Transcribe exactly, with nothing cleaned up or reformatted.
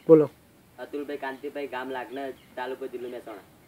બોલો. અતુલભાઈ કાંતિભાઈ, ગામ લાગણજ, તાલુકો જિલ્લો મહેસાણા.